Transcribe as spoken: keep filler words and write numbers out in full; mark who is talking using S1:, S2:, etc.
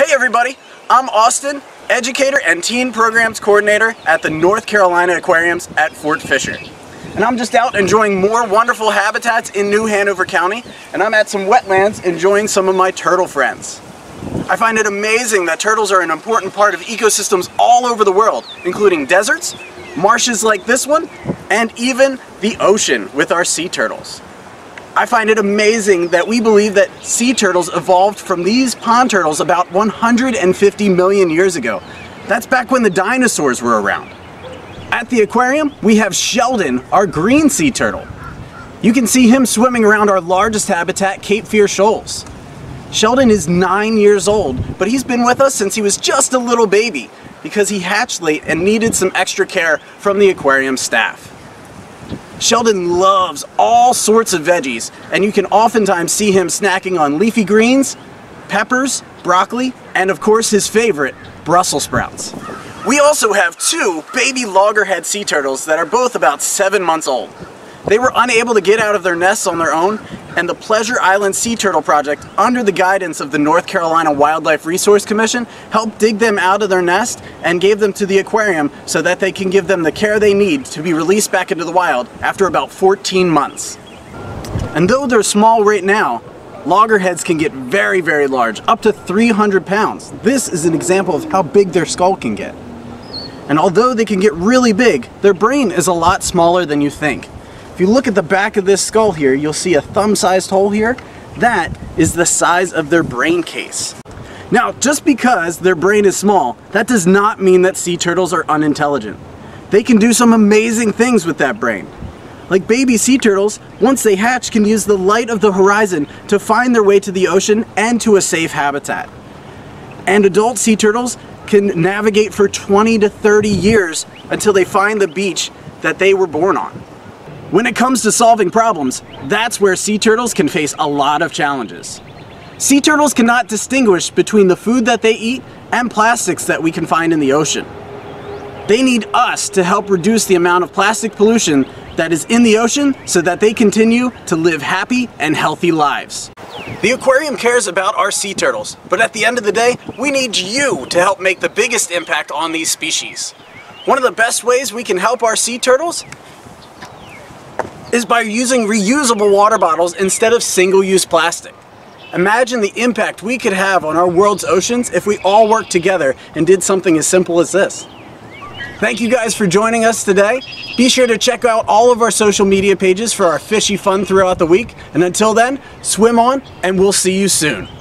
S1: Hey everybody, I'm Austin, educator and teen programs coordinator at the North Carolina Aquariums at Fort Fisher. And I'm just out enjoying more wonderful habitats in New Hanover County, and I'm at some wetlands enjoying some of my turtle friends. I find it amazing that turtles are an important part of ecosystems all over the world, including deserts, marshes like this one, and even the ocean with our sea turtles. I find it amazing that we believe that sea turtles evolved from these pond turtles about one hundred fifty million years ago. That's back when the dinosaurs were around. At the aquarium, we have Sheldon, our green sea turtle. You can see him swimming around our largest habitat, Cape Fear Shoals. Sheldon is nine years old, but he's been with us since he was just a little baby because he hatched late and needed some extra care from the aquarium staff. Sheldon loves all sorts of veggies, and you can oftentimes see him snacking on leafy greens, peppers, broccoli, and of course his favorite, Brussels sprouts. We also have two baby loggerhead sea turtles that are both about seven months old. They were unable to get out of their nests on their own, and the Pleasure Island Sea Turtle Project, under the guidance of the North Carolina Wildlife Resource Commission, helped dig them out of their nest and gave them to the aquarium so that they can give them the care they need to be released back into the wild after about fourteen months. And though they're small right now, loggerheads can get very, very large, up to three hundred pounds. This is an example of how big their skull can get. And although they can get really big, their brain is a lot smaller than you think. If you look at the back of this skull here, you'll see a thumb-sized hole here. That is the size of their brain case. Now, just because their brain is small, that does not mean that sea turtles are unintelligent. They can do some amazing things with that brain. Like baby sea turtles, once they hatch, can use the light of the horizon to find their way to the ocean and to a safe habitat. And adult sea turtles can navigate for twenty to thirty years until they find the beach that they were born on. When it comes to solving problems, that's where sea turtles can face a lot of challenges. Sea turtles cannot distinguish between the food that they eat and plastics that we can find in the ocean. They need us to help reduce the amount of plastic pollution that is in the ocean so that they continue to live happy and healthy lives. The aquarium cares about our sea turtles, but at the end of the day, we need you to help make the biggest impact on these species. One of the best ways we can help our sea turtles is by using reusable water bottles instead of single-use plastic. Imagine the impact we could have on our world's oceans if we all worked together and did something as simple as this. Thank you guys for joining us today. Be sure to check out all of our social media pages for our fishy fun throughout the week. And until then, swim on, and we'll see you soon.